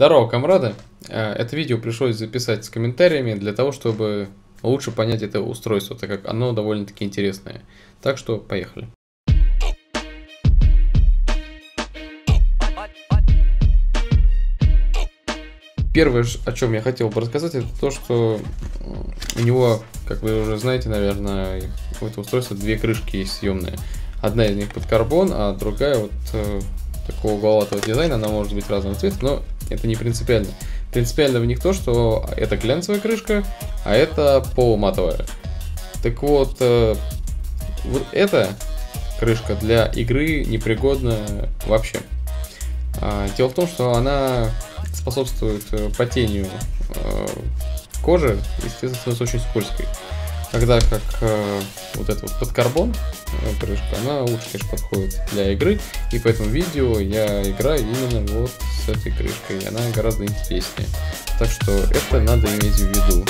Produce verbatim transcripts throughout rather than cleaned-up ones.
Здорово, комрады! Это видео пришлось записать с комментариями для того, чтобы лучше понять это устройство, так как оно довольно-таки интересное. Так что поехали. Первое, о чем я хотел бы рассказать, это то, что у него, как вы уже знаете, наверное, у этого устройства две крышки есть съемные. Одна из них под карбон, а другая вот э, такого угловатого дизайна, она может быть разного цвета, но это не принципиально. Принципиально в них то, что это глянцевая крышка, а это полуматовая. Так вот, э, вот эта крышка для игры непригодна вообще. А, дело в том, что она способствует потению э, кожи и, естественно, становится очень скользкой. Тогда как э, вот эта вот под карбон э, крышка, она лучше, конечно, подходит для игры, и по этому видео я играю именно вот с этой крышкой, и она гораздо интереснее. Так что это надо иметь в виду.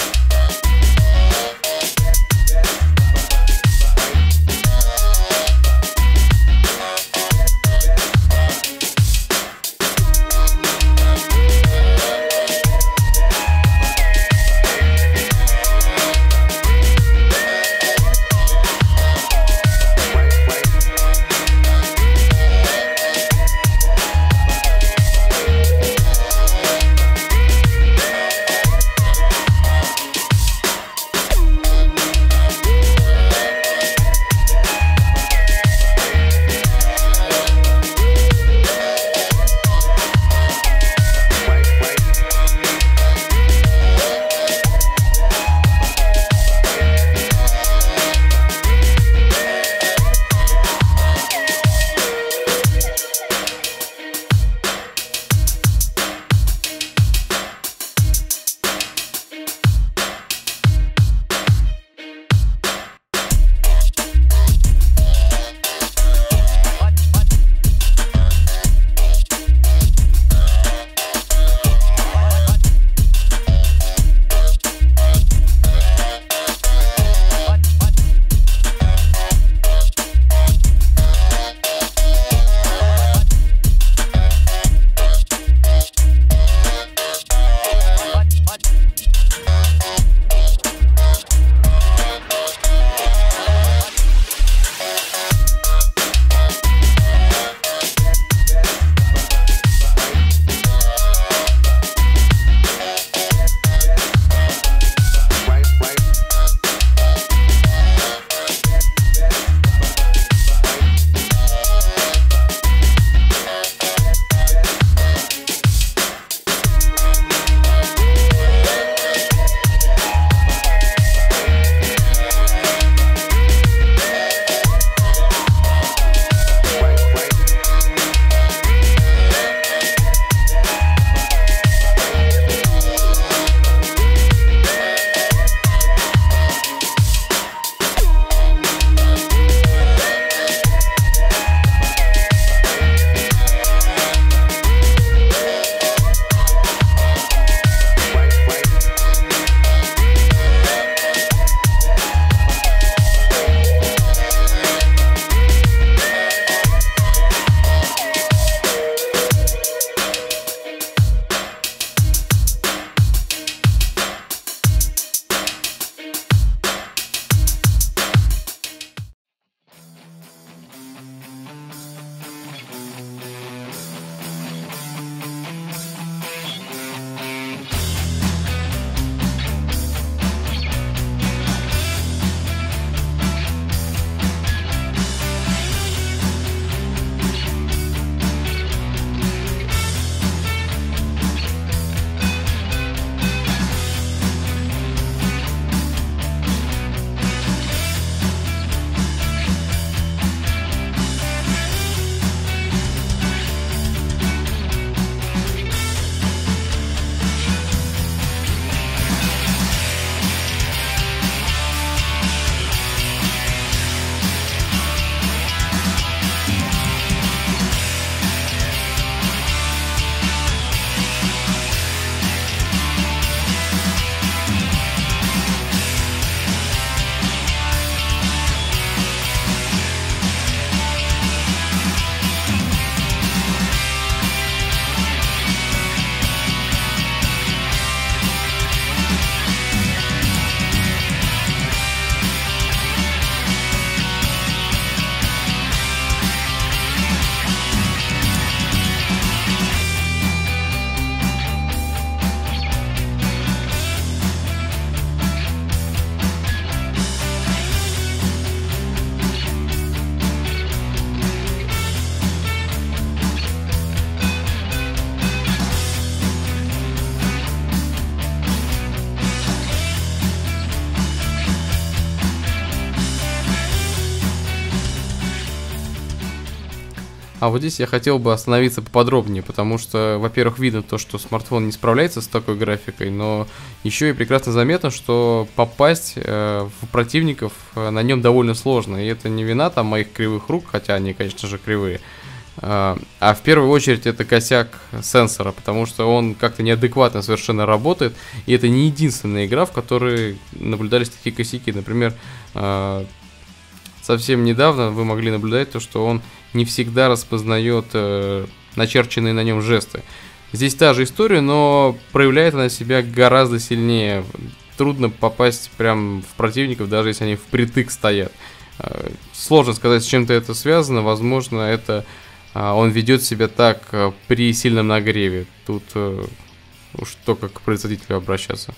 А вот здесь я хотел бы остановиться поподробнее, потому что, во-первых, видно то, что смартфон не справляется с такой графикой, но еще и прекрасно заметно, что попасть э, в противников э, на нем довольно сложно. И это не вина там моих кривых рук, хотя они, конечно же, кривые. Э, а в первую очередь это косяк сенсора, потому что он как-то неадекватно совершенно работает. И это не единственная игра, в которой наблюдались такие косяки. Например, э, совсем недавно вы могли наблюдать то, что он не всегда распознает э, начерченные на нем жесты. Здесь та же история, но проявляет она себя гораздо сильнее. Трудно попасть прям в противников, даже если они впритык стоят. Э, сложно сказать, с чем-то это связано. Возможно, это э, он ведет себя так э, при сильном нагреве. Тут э, уж только к производителю обращаться.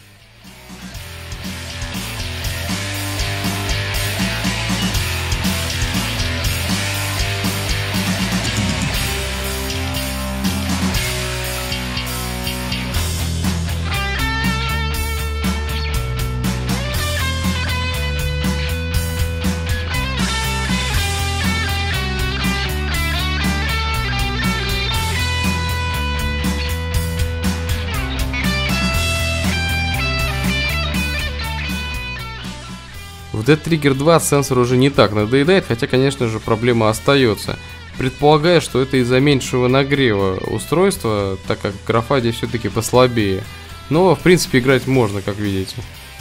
В Dead Trigger два сенсор уже не так надоедает, хотя, конечно же, проблема остается. Предполагаю, что это из-за меньшего нагрева устройства, так как графа здесь все-таки послабее. Но, в принципе, играть можно, как видите.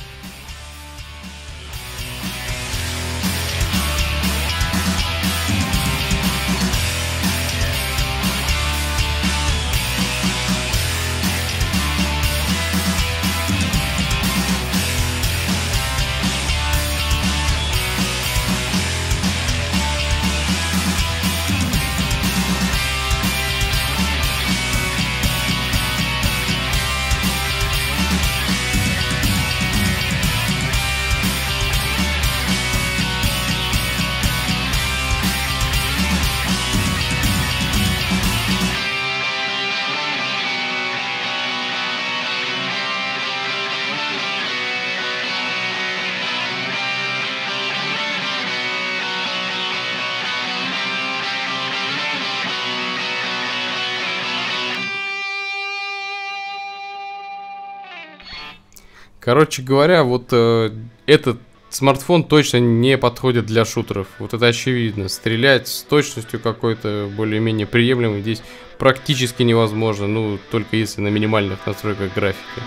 Короче говоря, вот э, этот смартфон точно не подходит для шутеров. Вот это очевидно. Стрелять с точностью какой-то более-менее приемлемой здесь практически невозможно. Ну, только если на минимальных настройках графики.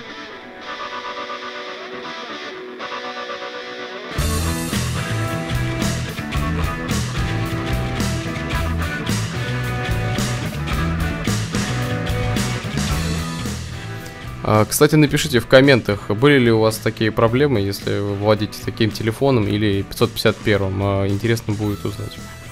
Кстати, напишите в комментах, были ли у вас такие проблемы, если вы владеете таким телефоном или пятьсот пятьдесят первым. Интересно будет узнать.